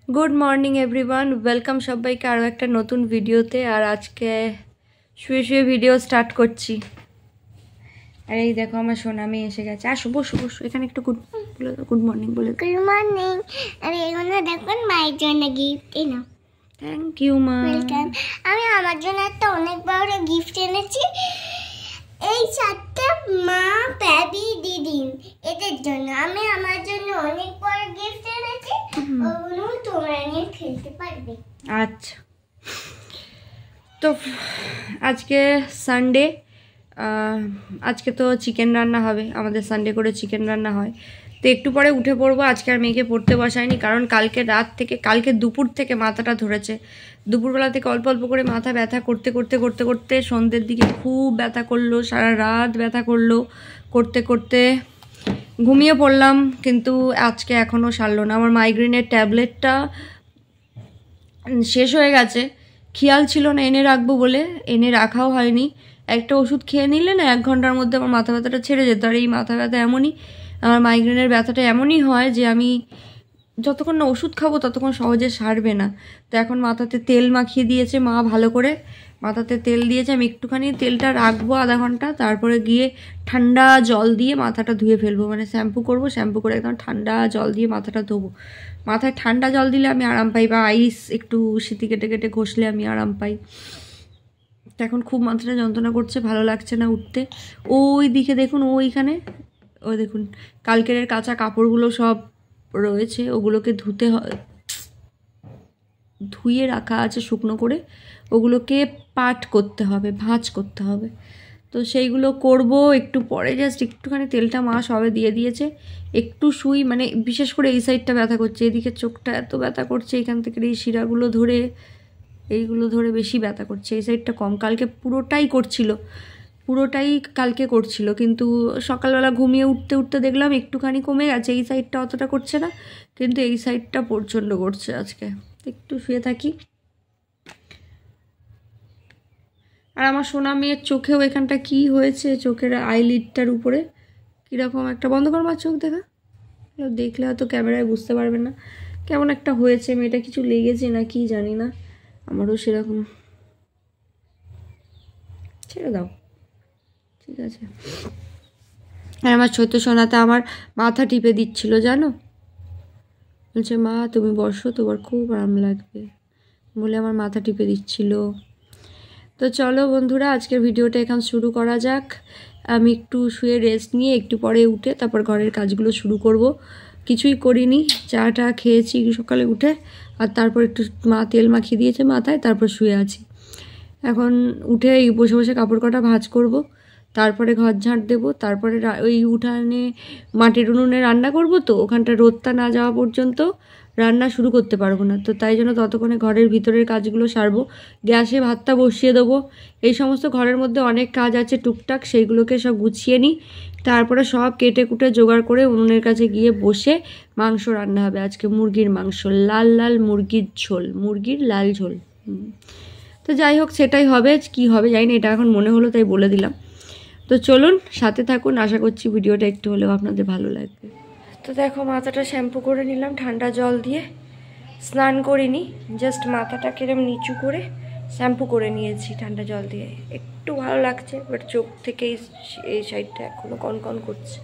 Good morning everyone welcome सबाइके आरो एक नतून भिडियोते और आज के शुए शुए भिडियो स्टार्ट करছি। আর এই দেখো আমার সোনা মেয়ে এসে গেছে। আসো বসো বসো, এখানে একটু গুড মর্নিং বলে। Good morning. আরে এখানে দেখুন মায়ের জন্য গিফট এনো। থ্যাংক ইউ মা। ওয়েলকাম। আমি আমার জন্য একটা অনেক বড় গিফট এনেছি। এই চারটা মা বেবি দিদি এদের জন্য আমি আমার জন্য অনেক বড় গিফট এনেছি। ওগুলো তোমরা নিয়ে খেলতে পারবে। আচ্ছা, তো আজকে সানডে, আজকে তো চিকেন রান্না হবে। আমাদের সানডে করে চিকেন রান্না হয়। তো একটু পরে উঠে পড়বো। আজকে আর মেয়েকে পড়তে বসায়নি, কারণ কালকে দুপুর থেকে মাথাটা ধরেছে। দুপুরবেলা থেকে অল্প অল্প করে মাথা ব্যথা করতে করতে করতে করতে সন্ধ্যের দিকে খুব ব্যথা করলো, সারা রাত ব্যথা করলো। করতে করতে ঘুমিয়ে পড়লাম, কিন্তু আজকে এখনও সারলো না। আমার মাইগ্রেনের ট্যাবলেটটা শেষ হয়ে গেছে, খেয়াল ছিল না এনে রাখবো বলে, এনে রাখাও হয়নি। একটা ওষুধ খেয়ে নিলে না 1 ঘন্টার মধ্যে আমার মাথা ব্যথাটা ছেড়ে যেত। আর এই মাথা ব্যথা এমনই, আমার মাইগ্রেনের ব্যথাটা এমনই হয় যে আমি যতক্ষণ না ওষুধ খাবো ততক্ষণ সহজে সারবে না। তো এখন মাথাতে তেল মাখিয়ে দিয়েছে মা, ভালো করে মাথাতে তেল দিয়েছে। আমি একটুখানি তেলটা রাখবো আধা ঘন্টা, তারপরে গিয়ে ঠান্ডা জল দিয়ে মাথাটা ধুয়ে ফেলবো। মানে শ্যাম্পু করবো, শ্যাম্পু করে একদম ঠান্ডা জল দিয়ে মাথাটা ধোবো। মাথায় ঠান্ডা জল দিলে আমি আরাম পাই, বা আইস একটু সিটি কেটে কেটে ঘষলে আমি আরাম পাই। তো এখন খুব মাথাটা যন্ত্রণা করছে, ভালো লাগছে না উঠতে। ওই দিকে দেখুন, ওইখানে ওই দেখুন কালকের কাঁচা কাপড়গুলো সব রয়েছে, ওগুলোকে ধুয়ে রাখা আছে শুকনো করে। ওগুলোকে পাট করতে হবে, ভাঁজ করতে হবে। তো সেইগুলো করব একটু পরে। জাস্ট একটুখানি তেলটা মা সবে দিয়ে দিয়েছে। একটু শুই, মানে বিশেষ করে এই সাইডটা ব্যথা করছে, এদিকে চোখটা এত ব্যথা করছে, এখান থেকে এই শিরাগুলো ধরে এইগুলো ধরে বেশি ব্যথা করছে। এই সাইডটা কম, কালকে পুরোটাই কালকে করছিল, কিন্তু সকালবেলা ঘুমিয়ে উঠতে উঠতে দেখলাম একটুখানি কমে গেছে। এই সাইডটা অতটা করছে না, কিন্তু এই সাইডটা প্রচণ্ড করছে আজকে। একটু শুয়ে থাকি। আর আমার সোনা মেয়ের চোখেও এখানটা কি হয়েছে, চোখের আইলিডটার উপরে কীরকম একটা, বন্ধ কর মার চোখ দেখা, দেখলে হয়তো ক্যামেরায় বুঝতে পারবেন না কেমন একটা হয়েছে। মেয়েটা কিছু লেগেছে না কি জানি না, আমারও সেরকম। ছেড়ে দাও, ঠিক আছে। আর আমার ছোট সোনাতে আমার মাথা টিপে দিচ্ছিল, জানো, বলছে মা তুমি বসো, তোমার খুব আরাম লাগবে বলে আমার মাথা টিপে দিচ্ছিল। তো চলো বন্ধুরা, আজকের ভিডিওটা এখন শুরু করা যাক। আমি একটু শুয়ে রেস্ট নিয়ে একটু পরে উঠে তারপর ঘরের কাজগুলো শুরু করব। কিছুই করিনি, চাটা খেয়েছি সকালে উঠে, আর তারপর একটু মা তেল মাখিয়ে দিয়েছে মাথায়, তারপর শুয়ে আছি। এখন উঠে বসে বসে কাপড় কটা ভাঁজ করব, তারপরে ঘর ঝাঁট দেবো, তারপরে ওই উঠানে মাটির উনুনে রান্না করব। তো ওখানটা রোদটা না যাওয়া পর্যন্ত রান্না শুরু করতে পারবো না। তো তাই জন্য ততক্ষণে ঘরের ভিতরের কাজগুলো সারবো, গ্যাসে ভাতটা বসিয়ে দেবো। এই সমস্ত ঘরের মধ্যে অনেক কাজ আছে টুকটাক, সেইগুলোকে সব গুছিয়ে নিই। তারপরে সব কেটে কুটে জোগাড় করে উনুনের কাছে গিয়ে বসে মাংস রান্না হবে আজকে, মুরগির মাংস, লাল লাল মুরগির ঝোল, মুরগির লাল ঝোল। তো যাই হোক, সেটাই হবে। কি হবে জানি না, এটা এখন মনে হলো তাই বলে দিলাম। তো চলুন সাথে থাকুন, আশা করছি ভিডিওটা একটু হলেও আপনাদের ভালো লাগবে। তো দেখো মাথাটা শ্যাম্পু করে নিলাম ঠান্ডা জল দিয়ে, স্নান করিনি, জাস্ট মাথাটা কিরম নিচু করে শ্যাম্পু করে নিয়েছি ঠান্ডা জল দিয়ে। একটু ভালো লাগছে, বাট চোখ থেকে এই সাইডটা এখনও কনকন করছে।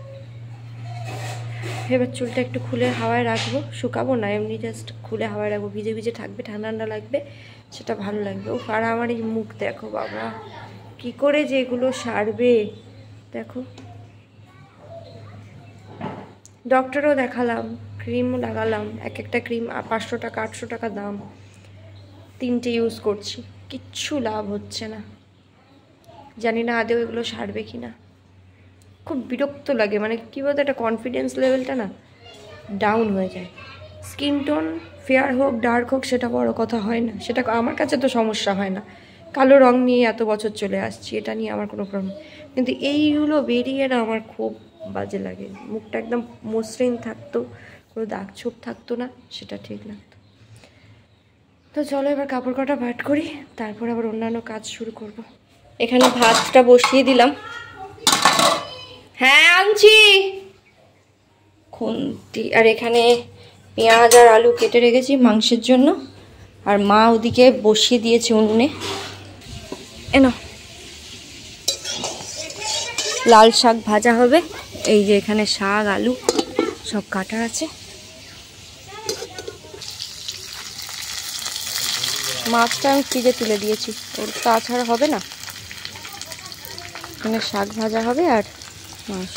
এবার চুলটা একটু খুলে হাওয়ায় রাখবো, শুকাবো না, এমনি জাস্ট খুলে হাওয়ায় রাখবো। ভিজে ভিজে থাকবে, ঠান্ডা ঠান্ডা লাগবে, সেটা ভালো লাগবে। ও আর আমার এই মুখ দেখো বাবা, কি করে যে এগুলো সারবে দেখো। ডক্টরও দেখালাম, ক্রিমও লাগালাম, একটা ক্রিম 500 টাকা 800 টাকা দাম, 3টে ইউজ করছি, কিচ্ছু লাভ হচ্ছে না। জানি না আদেও এগুলো সারবে কি না, খুব বিরক্ত লাগে। মানে কী বলতো, একটা কনফিডেন্স লেভেলটা না ডাউন হয়ে যায়। স্কিন টোন ফেয়ার হোক ডার্ক হোক সেটা বড় কথা হয় না, সেটা আমার কাছে তো সমস্যা হয় না। কালো রং নিয়ে এত বছর চলে আসছি, এটা নিয়ে আমার কোনো প্রবলেম, কিন্তু এইগুলো বেরিয়ে না আমার খুব বাজে লাগে। মুখটা একদম মসৃণ থাকতো, কোনো দাগ ছোপ থাকতো না, সেটা ঠিক লাগতো। তো চলো এবার কাপড় কটা ভাট করি, তারপর আবার অন্যান্য কাজ শুরু করব। এখানে ভাতটা বসিয়ে দিলাম। হ্যাঁ আনছি খুন্তি। আর এখানে পেঁয়াজ আর আলু কেটে রেখেছি মাংসের জন্য, আর মা ওদিকে বসিয়ে দিয়েছে উনুনে। এনো লাল শাক ভাজা হবে। এই যে এখানে শাক আলু সব কাটা আছে। মাছটা আমি ফ্রিজে তুলে দিয়েছি, ওর তাছাড়া হবে না। এখানে শাক ভাজা হবে আর মাংস।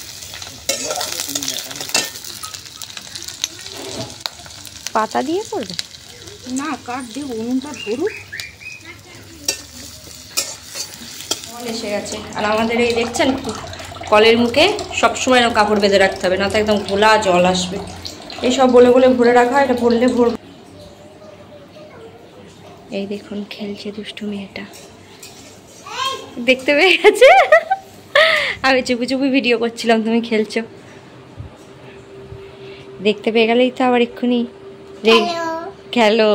পাতা দিয়ে করবে না, কাঠ দিয়ে উনুনটা ধরুক। এসে গেছে, আর আমাদের এই দেখছেন কলের মুখে সবসময় কাপড় বেঁধে রাখতে হবে, না তো একদম ঘোলা জল আসবে। এই সব বলে বলে ভরে রাখা হয়, এটা ভরলে ভর। এই দেখুন খেলছে দুষ্টু মেয়েটা, দেখতে পেয়ে গেছে। আমি চুপি চুপি ভিডিও করছিলাম, তুমি খেলছো, দেখতে পেয়ে গেলেই তো আবার এক্ষুনি খেলো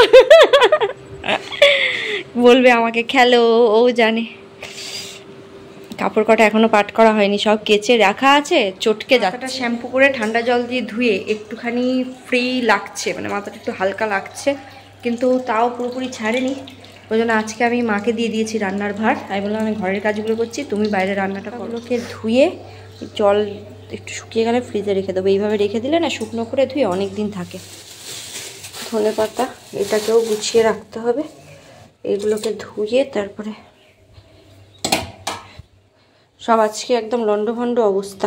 বলবে আমাকে খেলো, ও জানে। কাপড় কটা এখনো পাট করা হয়নি, সব কেচে রাখা আছে, চটকে যাচ্ছে। শ্যাম্পু করে ঠান্ডা জল দিয়ে ধুয়ে একটুখানি ফ্রি লাগছে, মানে মাথাটা একটু হালকা লাগছে, কিন্তু তাও পুরোপুরি ছাড়েনি। ওই জন্য আজকে আমি মাকে দিয়ে দিয়েছি রান্নার ভার। আমি বললাম আমি ঘরের কাজগুলো করছি, তুমি বাইরে রান্নাটা করোকে। ধুয়ে জল একটু শুকিয়ে গেলে ফ্রিজে রেখে দেবো। এইভাবে রেখে দিলে না শুকনো করে ধুয়ে অনেক দিন থাকে। ধনে পাতা এটাকেও গুছিয়ে রাখতে হবে, এগুলোকে ধুয়ে তারপরে সব আজকে একদম লন্ডভন্ড অবস্থা।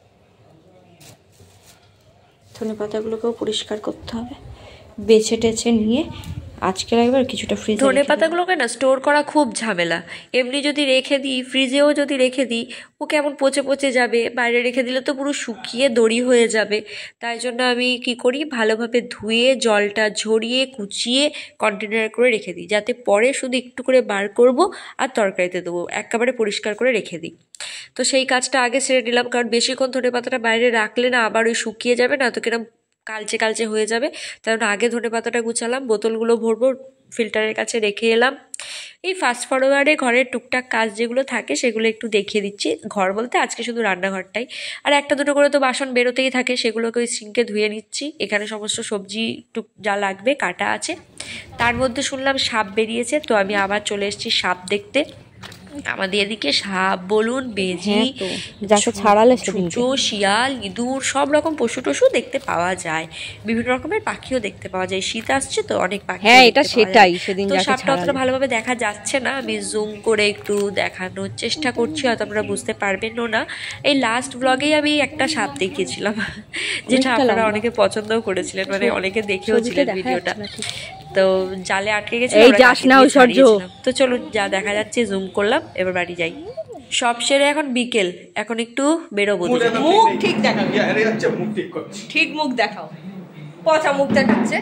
ধনে পাতাগুলোকেও পরিষ্কার করতে হবে, বেছে টেছে নিয়ে আজকে একবার কিছুটা ফ্রিজে। ধনে পাতাগুলোকে না স্টোর করা খুব ঝামেলা। এমনি যদি রেখে দিই, ফ্রিজেও যদি রেখে দিই, ও কেমন পচে পচে যাবে। বাইরে রেখে দিলে তো পুরো শুকিয়ে দড়ি হয়ে যাবে। তাই জন্য আমি কি করি, ভালোভাবে ধুয়ে জলটা ঝরিয়ে কুচিয়ে কন্টেনার করে রেখে দিই, যাতে পরে শুধু একটু করে বার করব আর তরকারিতে দেবো, একেবারে পরিষ্কার করে রেখে দিই। তো সেই কাজটা আগে সেরে নিলাম, কারণ বেশিক্ষণ ধনে পাতাটা বাইরে রাখলে না আবার ওই শুকিয়ে যাবে, না তো কিরম কালচে কালচে হয়ে যাবে। তার আগে ধনে পাতাটা গুছালাম, বোতলগুলো ভরবো, ফিল্টারের কাছে রেখে এলাম। এই ফাস্ট ফরওয়ার্ডে ঘরের টুকটাক কাজ যেগুলো থাকে সেগুলো একটু দেখিয়ে দিচ্ছি। ঘর বলতে আজকে শুধু রান্নাঘরটাই, আর একটা দুটো করে তো বাসন বেরোতেই থাকে, সেগুলোকে ওই সিঙ্কে ধুয়ে নিচ্ছি। এখানে সমস্ত সবজি টুক যা লাগবে কাটা আছে। তার মধ্যে শুনলাম সাপ বেরিয়েছে, তো আমি আবার চলে এসেছি সাপ দেখতে। আমাদের এদিকে সাপ বলুন, বেজি, ছুঁচো, শিয়াল, ইঁদুর, সব রকম পশু টশু দেখতে পাওয়া যায়। বিভিন্ন রকমের পাখিও দেখতে পাওয়া যায়। শীত আসছে তো অনেক পাখি। হ্যাঁ, এটা সেটাই। সেদিন তো সাপটা অতটা ভালোভাবে দেখা যাচ্ছে না, আমি জুম করে একটু দেখানোর চেষ্টা করছি, হয়তো আপনারা বুঝতে পারবেনও না। এই লাস্ট ব্লগেই আমি একটা সাপ দেখিয়েছিলাম, যেটা আপনারা অনেকে পছন্দও করেছিলেন, মানে অনেকে দেখেওছিলেন ভিডিওটা। তো জালে আটকে গেছে, তো চলুন যা দেখা যাচ্ছে জুম করলাম, এবার বাড়ি যাই। সব সেরে এখন বিকেল, এখন একটু বেরোবো। মুখ ঠিক দেখাও, ঠিক মুখ দেখাও। পচা মুখ দেখাচ্ছে,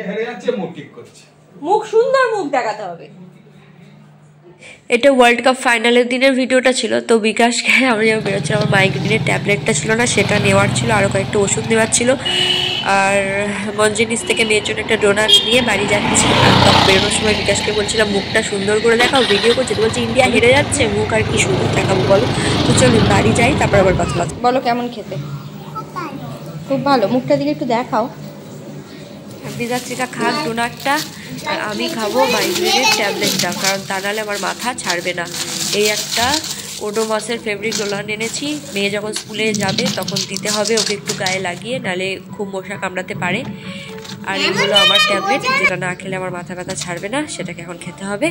মুখ সুন্দর মুখ দেখাতে হবে। এটা ওয়ার্ল্ড কাপ ফাইনালের দিনের ভিডিওটা ছিল। তো বিকাশকে আমরা যখন বেরোচ্ছিলাম, আমার মাইগ্রেনের ট্যাবলেটটা ছিল না, সেটা নেওয়ার ছিল, আরও কয়েকটা ওষুধ নেওয়ার ছিল, আর মঞ্জিনিস থেকে মেয়ের জন্য একটা ডোনাটস নিয়ে বাড়ি যাচ্ছি। আর তখন বেরোনোর সময় বিকাশকে বলছিলাম মুখটা সুন্দর করে দেখাও, ভিডিও করছে। তো বলছে ইন্ডিয়া হেরে যাচ্ছে, মুখ আর কি সুন্দর দেখাবো বলো। তো চলুন বাড়ি যাই, তারপর আবার কথা বলো। কেমন খেতে? খুব ভালো। মুখটা দিকে একটু দেখাও। বিজাত্রিকা খাক ডোনাটটা, আর আমি খাবো মাইগ্রেনের ট্যাবলেটটা, কারণ তা নাহলে আমার মাথা ছাড়বে না। এই একটা ওডোমসের ফেব্রিক রোলান এনেছি, মেয়ে যখন স্কুলে যাবে তখন দিতে হবে ওকে একটু গায়ে লাগিয়ে, নাহলে খুব মশা কামড়াতে পারে। আর এগুলো আমার ট্যাবলেট, যেটা না খেলে আমার মাথা ব্যথা ছাড়বে না, সেটাকে এখন খেতে হবে।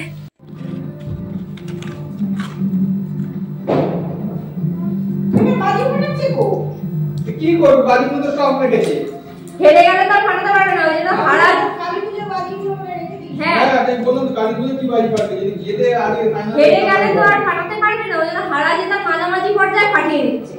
কি করবো, বাড়ির মধ্যে সব রেখেছি। হেরে গেলে তো ফাটাতে পারবে না, ওই জন্য হারা কালী পূজা বাজিগুলো রেখে দিই। হ্যাঁ বলুন কালী পূজা কি বাজি পারবে, যদি গেলে আগে হেরে গেলে তো আর ফাটাতে পারবে না, ওই জন্য হারা যেটা মাঝামাঝি পর্যায়ে ফাটিয়ে দিচ্ছে।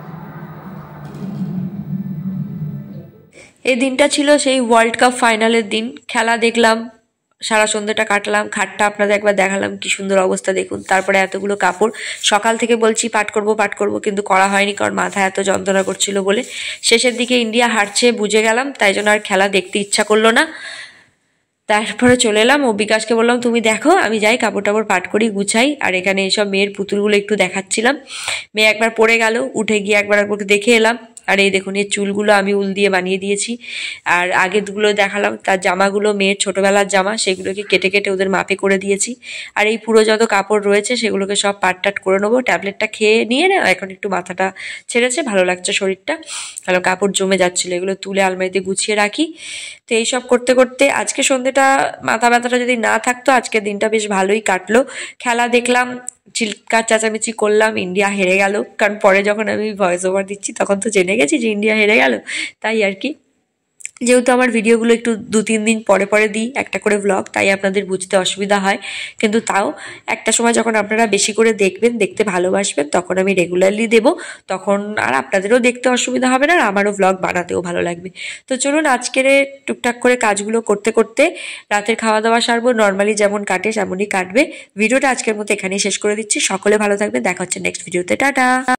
এই দিনটা ছিল সেই ওয়ার্ল্ড কাপ ফাইনালের দিন। খেলা দেখলাম, সারা সন্ধ্যাটা কাটলাম, খাটটা আপনাদের একবার দেখালাম, কি সুন্দর অবস্থা দেখুন। তারপরে এতগুলো কাপড়, সকাল থেকে বলছি পাঠ করব, কিন্তু করা হয়নি, কারণ মাথা এত যন্ত্রণা করছিল বলে। শেষের দিকে ইন্ডিয়া হারছে বুঝে গেলাম, তাই জন্য আর খেলা দেখতে ইচ্ছা করলো না। তারপরে চলে এলাম, ও বিকাশকে বললাম তুমি দেখো, আমি যাই কাপড় টাপড় পাট করি, গুছাই। আর এখানে এইসব মেয়ের পুতুলগুলো একটু দেখাচ্ছিলাম। মেয়ে একবার পড়ে গেল, উঠে গিয়ে একবার দেখে এলাম। আর এই দেখুন এই চুলগুলো আমি উল দিয়ে বানিয়ে দিয়েছি। আর আগেরগুলো দেখালাম, তার জামাগুলো মেয়ের ছোটোবেলার জামা, সেগুলোকে কেটে কেটে ওদের মাপে করে দিয়েছি। আর এই পুরো যত কাপড় রয়েছে সেগুলোকে সব পাট করে নেবো। ট্যাবলেটটা খেয়ে নিয়ে না এখন একটু মাথাটা ছেড়েছে, ভালো লাগছে শরীরটা। ভালো কাপড় জমে যাচ্ছিলো, এগুলো তুলে আলমারিতে গুছিয়ে রাখি। তো এইসব করতে করতে আজকে সন্ধ্যেটা, মাথা ব্যথাটা যদি না থাকতো আজকের দিনটা বেশ ভালোই কাটলো। খেলা দেখলাম, চিৎকার চেঁচামেচি করলাম, ইন্ডিয়া হেরে গেল। কারণ পরে যখন আমি ভয়েস ওভার দিচ্ছি তখন তো জেনে গেছি যে ইন্ডিয়া হেরে গেল, তাই আর কি। যেহেতু আমার ভিডিওগুলো একটু 2-3 দিন পরে পরে দিই একটা করে ব্লগ, তাই আপনাদের বুঝতে অসুবিধা হয়। কিন্তু তাও একটা সময় যখন আপনারা বেশি করে দেখবেন, দেখতে ভালোবাসবেন, তখন আমি রেগুলারলি দেবো, তখন আর আপনাদেরও দেখতে অসুবিধা হবে না, আর আমারও ব্লগ বানাতেও ভালো লাগবে। তো চলুন আজকের টুকটাক করে কাজগুলো করতে করতে রাতের খাওয়া দাওয়া সারবো। নর্মালি যেমন কাটে তেমনই কাটবে। ভিডিওটা আজকের মতো এখানেই শেষ করে দিচ্ছি। সকলে ভালো থাকবেন, দেখা হচ্ছে নেক্সট ভিডিওতে। টাটা।